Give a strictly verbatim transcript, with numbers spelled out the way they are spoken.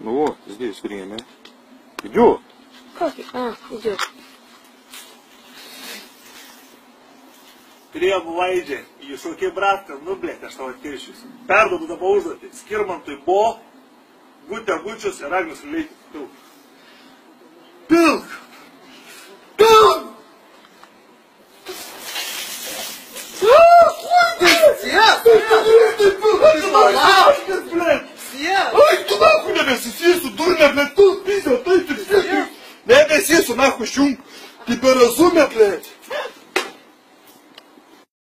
Ну вот, здесь время. Идет. Как? А, идет. Turėjom laidžią į šokį bratką, nu blėt, aš tavo atkeršiusi. Perdodu dabar užduotį. Skirmantui Bo, Gutė Gučius ir Agnius Lileikis. Pilk. Pilk! Pilk! Ай, ты нахуй не бесису, дурня, блядь, тут пиздец, ты ты все. Не бесису, нахуй, шум. Тебе разумя, блядь.